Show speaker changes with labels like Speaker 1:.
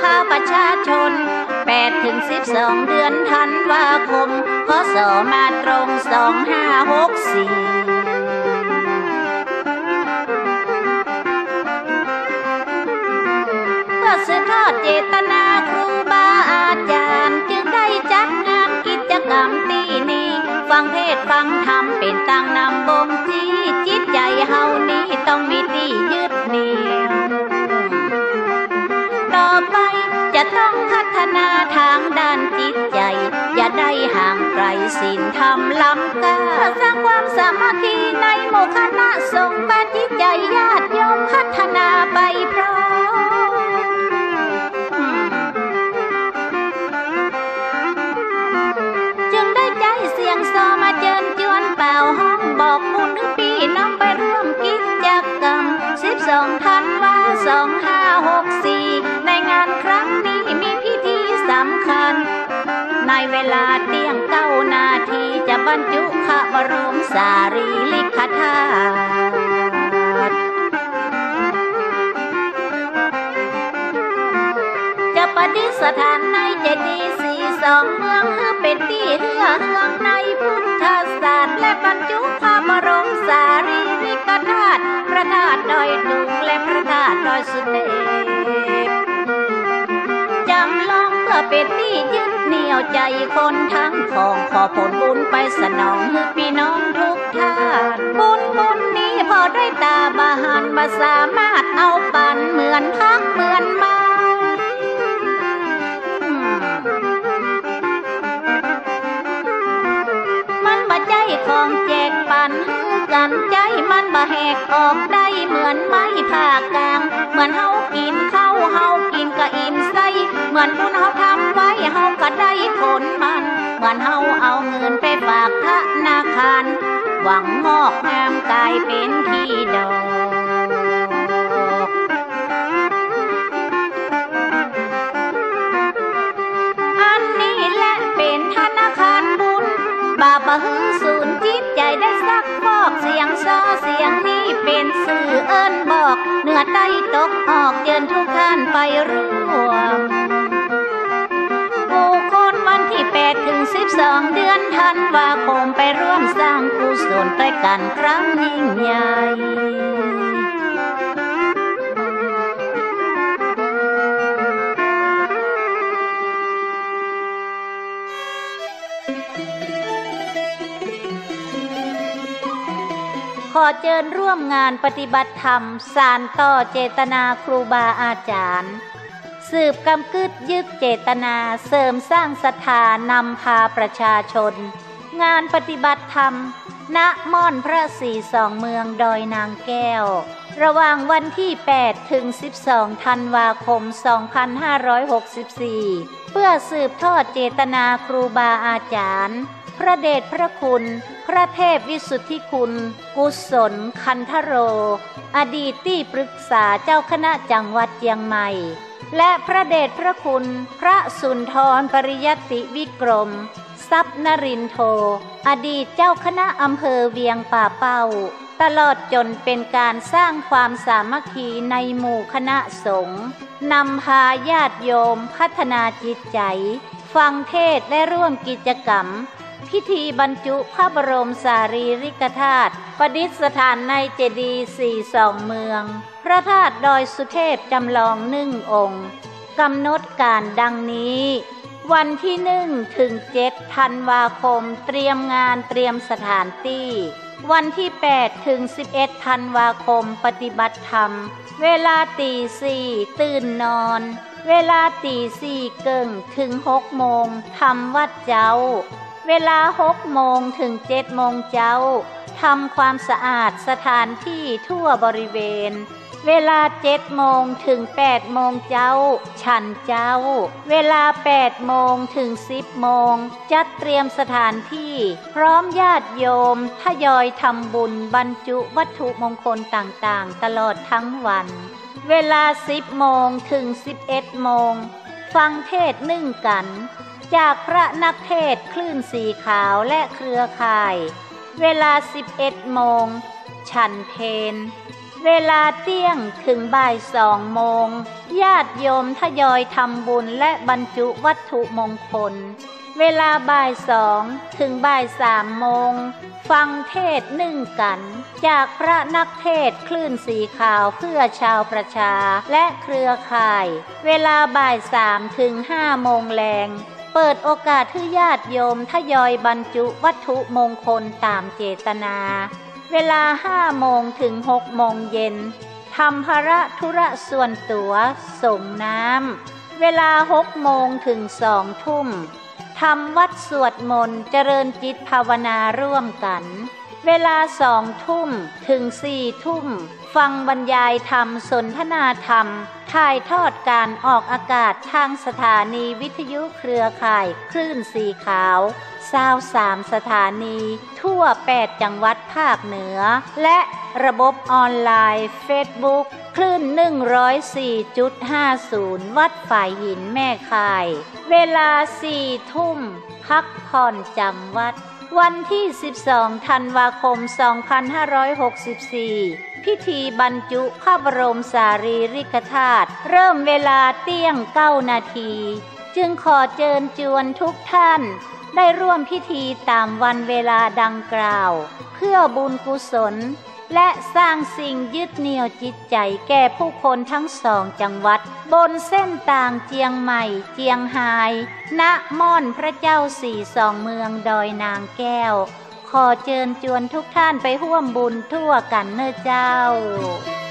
Speaker 1: ข้าประชาชน8 ถึง 12 เดือนธันวาคมพ.ศ.มาตรง2564เพื่อสืบทอดเจตนาครูบาอาจารย์จึงได้จัดงานกิจกรรมที่นี้ฟังเทศฟังธรรมเป็นตั้งนำบ่มจี้จิตใจเฮานี้ต้องมีที่ยึดเหนี่ยวต่อไปจะต้องพัฒนาทางด้านจิตใจอย่าได้ห่างไกลศีลธรรมล้ำค่าสร้างความสามัคคีในหมู่คณะสงฆ์บ้านจิตใจญาติโยมพัฒนาไปพร้อมจึงได้ใจเสียงซอมาเชิญชวนเป่าห้องบอกหมู่พี่น้องไปร่วมกิจกรรม12 ธันวาคม 2564ในงานครั้งนี้มีพิธีสำคัญในเวลาเที่ยง9 นาทีจะบรรจุพระบรมสารีริกธาตุจะประดิษฐานในเจดีย์สีสองเมืองเป็นที่เฮือเฮืองในพุทธศาสตร์และบรรจุพระบรมสารีริกธาตุพระธาตุดอยตุงและพระธาตุดอยสุเทพจำลองเพื่อเป็นที่ยึดเหนี่ยวใจคนทั้งของขอผลบุญไปสนองพี่น้องทุกท่านบุญนี้พอได้ตาบาหันมาสามารถเอาปันเหมือนพักเหมือนมามันบ่ใจของแจกปันกันใจมันบ่แหกออกได้เหมือนไม้ผ่ากลางเหมือนเฮากินข้าวเฮากินก็อิ่มไส้เหมือนบุญเฮาทำไว้เฮาก็ได้ผลมันเหมือนเฮาเอาเงินไปฝากธนาคารหวังงอกงามกลายเป็นขี้ดอกอันนี้แหละเป็นธนาคารบุญบาปะหึงสูญจิตใจได้ซักฟอกเสียงซอเสียงนี้เป็นสื่อเอิ้นบอกเหนือใต้ตกออกเยินทุกท่านไปร่วมผู้คนวันที่8 ถึง 12 เดือนธันวาคมไปร่วมสร้างกุศลด้วยกันครั้งยิ่งใหญ่ขอเชิญร่วมงานปฏิบัติธรรมสานต่อเจตนาครูบาอาจารย์สืบกำกึดยึดเจตนาเสริมสร้างศรัทธานำพาประชาชนงานปฏิบัติธรรมณม่อนพระศรีสองเมืองดอยนางแก้วระหว่างวันที่8 ถึง 12 ธันวาคม 2564เพื่อสืบทอดเจตนาครูบาอาจารย์พระเดชพระคุณพระเทพวิสุทธิคุณกุศลคันธโรอดีตที่ปรึกษาเจ้าคณะจังหวัดเชียงใหม่และพระเดชพระคุณพระสุนทรปริยัติวิกรมทรัพย์นรินโทอดีตเจ้าคณะอำเภอเวียงป่าเป้าตลอดจนเป็นการสร้างความสามัคคีในหมู่คณะสงฆ์นำพาญาติโยมพัฒนาจิตใจฟังเทศน์และร่วมกิจกรรมพิธีบรรจุพระบรมสารีริกธาตุประดิษฐานในเจดีย์สี่สองเมืองพระธาตุดอยสุเทพจำลอง1 องค์กำหนดการดังนี้วันที่1 ถึง 7 ธันวาคมเตรียมงานเตรียมสถานที่วันที่8 ถึง 11 ธันวาคมปฏิบัติธรรมเวลาตี 4ตื่นนอนเวลาตี 4เกิ่งถึง 6 โมงทำวัดเจ้าเวลา 6 โมงถึง 7 โมงเจ้าทำความสะอาดสถานที่ทั่วบริเวณเวลา 7 โมงถึง 8 โมงเจ้าฉันเจ้าเวลา 8 โมงถึง 10 โมงจัดเตรียมสถานที่พร้อมญาติโยมทยอยทำบุญบรรจุวัตถุมงคลต่างๆตลอดทั้งวันเวลา 10 โมงถึง 11 โมงฟังเทศน์กันจากพระนักเทศน์คลื่นสีขาวและเครือข่ายเวลา 11 โมงฉันเพลเวเวลาเที่ยงถึงบ่าย2 โมงญาติโยมทยอยทำบุญและบรรจุวัตถุมงคลเวลาบ่าย2ถึงบ่าย3 โมงฟังเทศน์นึ่งกันจากพระนักเทศน์คลื่นสีขาวเพื่อชาวประชาและเครือข่ายเวลาบ่าย3ถึง5 โมงแลงเปิดโอกาสให้ญาติโยมทยอยบรรจุวัตถุมงคลตามเจตนาเวลา5 โมงถึง6 โมงเย็นทำภาระธุระส่วนตัวส่งน้ำเวลา6 โมงถึง2 ทุ่มทำวัดสวดมนต์เจริญจิตภาวนาร่วมกันเวลา2 ทุ่มถึง4 ทุ่มฟังบรรยายธรรมสนทนาธรรมถ่ายทอดการออกอากาศทางสถานีวิทยุเครือข่ายคลื่นสีขาว23 สถานีทั่ว8 จังหวัดภาคเหนือและระบบออนไลน์เฟซบุ๊กคลื่น 104.50 วัดฝ่ายหินแม่ข่ายเวลา4 ทุ่มพักผ่อนจำวัดวันที่12 ธันวาคม 2564พิธีบรรจุพระบรมสารีริกธาตุเริ่มเวลาเที่ยง 9 นาทีจึงขอเชิญชวนทุกท่านได้ร่วมพิธีตามวันเวลาดังกล่าวเพื่อบุญกุศลและสร้างสิ่งยึดเหนี่ยวจิตใจแก่ผู้คนทั้ง2 จังหวัดบนเส้นทางเจียงใหม่เจียงไฮ้ณม่อนพระเจ้า4 เมืองดอยนางแก้วขอเชิญชวนทุกท่านไปร่วมบุญทั่วกันเน้อเจ้า